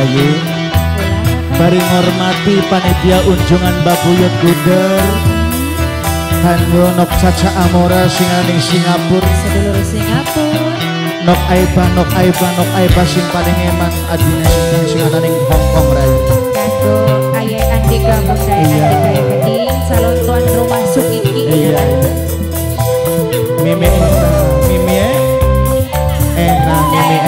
Bayu. Bari ngormati panitia unjungan Babuyut Guder. Kanggo Nok Caca Amora singaning Singapura. Sedulur Singapura. Nok Aiba sing paling eman adine sing ananing Hongkong Rai. Kanggo Ayah Andika Bunda Andika Gading calon tuan rumah Sukiki. Iya. Mimi enak.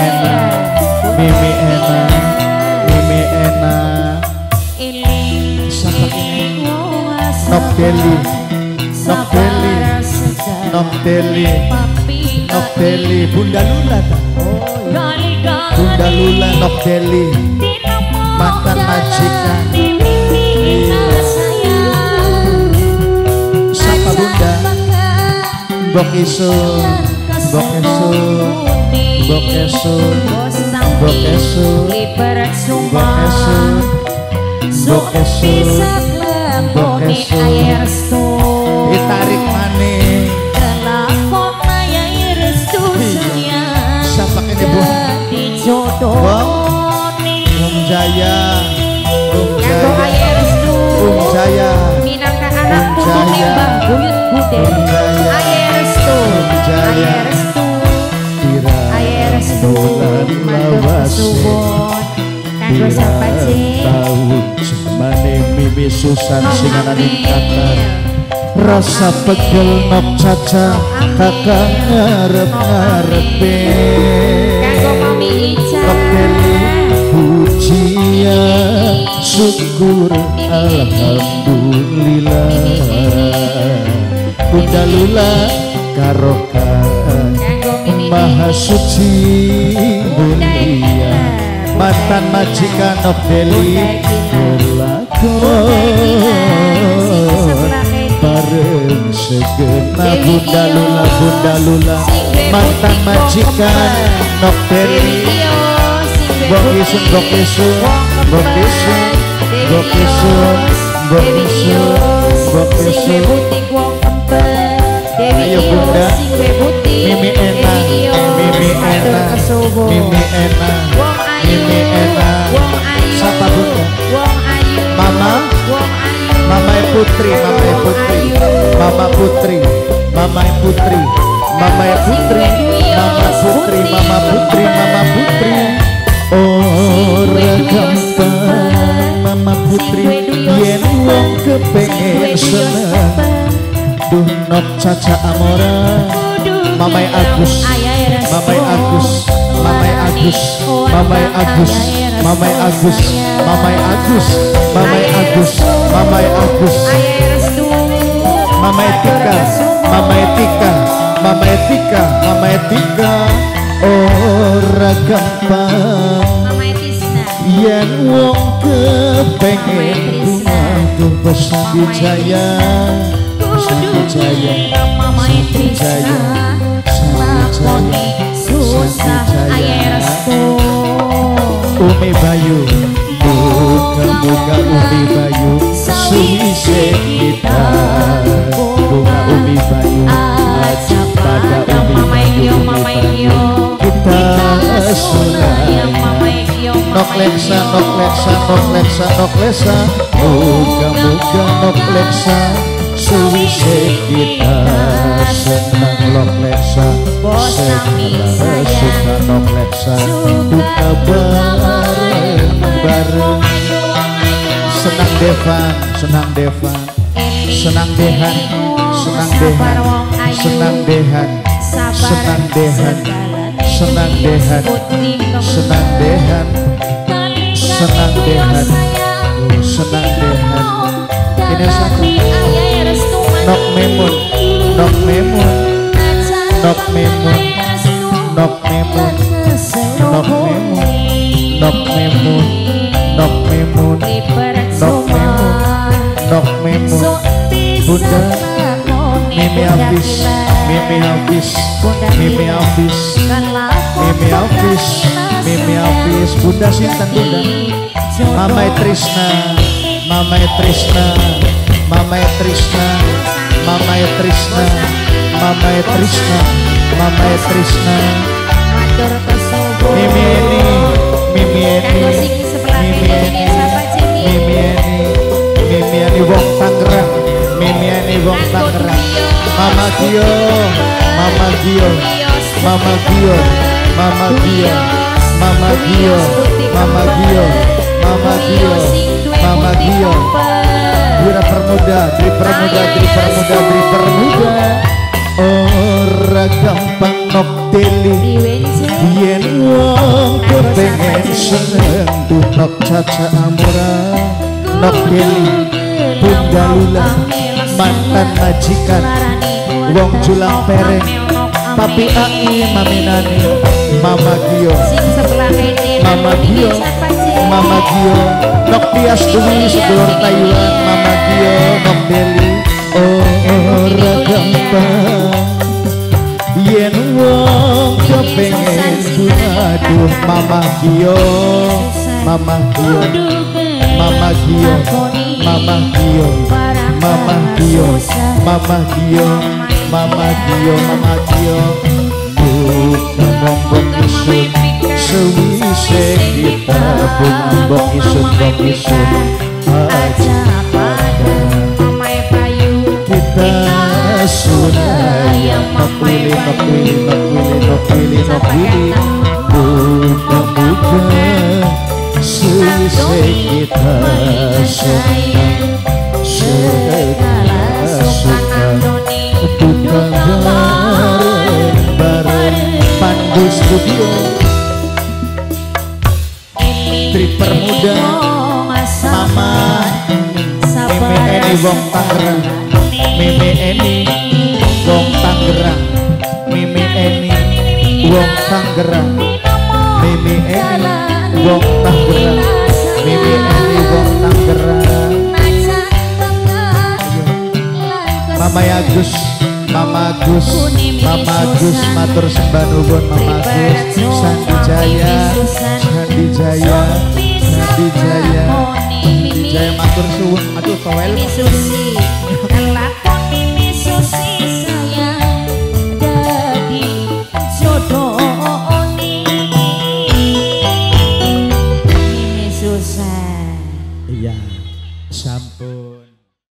Siapa ini? Nok Deli Bunda Lula Nok Deli mantan majikan. Siapa Bunda? Mbok Isu ditarik maning. Siapa ini Bu? Bung Jaya minangka anak putu Mbah Buyut Guder. Ayah Restu kanggo sapa sih? Semane Mimi Susan singananing Qatar. Rasa pegel Nok Caca kakak ngarep-ngarepe. Kanggo Mami Ica. Nok Deli pujian syukur alhamdulillah. Bunda Lula karokan Maha Suci mulia. Mantan majikan Nok Deli berlakon bareng segenap. Bunda Lula mantan majikan Nok Deli. Mbok Isu. Ayo Bunda. Mimi enak. Siapa Bunda? Mama Putri. Ora gampang Mama Putri yen wong kepengen seneng. Duh Nok Caca Amora. Mamai Agus. Mama Etika. Ora gampang yen wong kepengen tuh Sandi Jaya. Umi Bayu, buka Umi Bayu, suwise kita. Bunga Umi Bayu, ajak pada Umi Bayu, kita sunai. Nok Leksa, moga Nok Leksa, suwise kita senang. Nok Leksa, suka Nok Leksa, buka bareng. Senang Devan, senang Dehan. Ini satu Nok Memun. Bunda Mimi Hafiz. Bunda sinten Bunda? Mama Trisna. Mimi Eni. Tangerang, mimiane wong Tangerang. Mama Gio, Mama Gio, Mama Gio, Mama Gio, Mama Gio, Mama Gio, Mama Gio, Mama Gio. Wira Permuda, Dri Permuda, Dri Permuda, Dri Permuda. Ora gampang nok deli, yen wong kepengen seneng nok caca amra. Nok deli, Bunda Lula, mantan majikan, wong julang pereng, Papi Ai, Mami Nani, Mama Gio, Mama Gio, Mama Gio, Nok Tias Dwi sedulur Taiwan, Mama Gio, Nok Deli. Ora gampang yen wong kepengen aduh. Mama Gio, Mama Gio, Mama Gio, Mama Gio, Mama Gio, Mama Gio, Mama Gio, Mama Gio. Bong isun sewise kita bong isun aja pada kita sunaya makili muka-muka sewise kita segala suka tukang bareng Pandu Studio. Tri Permuda, Mama Mimi Eni wong Tangerang, Mimi Eni wong Tangerang, Mimi Eni wong Tangerang, Mimi Eni wong Tangerang, Mimi Eni wong Tangerang. Mama Agus, Mama Agus, Mama Agus matur sembah nuwun. Mama Agus, Sandi Jaya, Sandi Jaya, Sandi Jaya, Sandi Jaya matur suwun. Aduh towel.